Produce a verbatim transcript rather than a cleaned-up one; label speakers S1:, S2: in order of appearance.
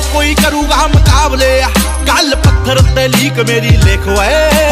S1: कोई करूगा मुकाबले, गल पत्थर ते लीक मेरी लिख वे।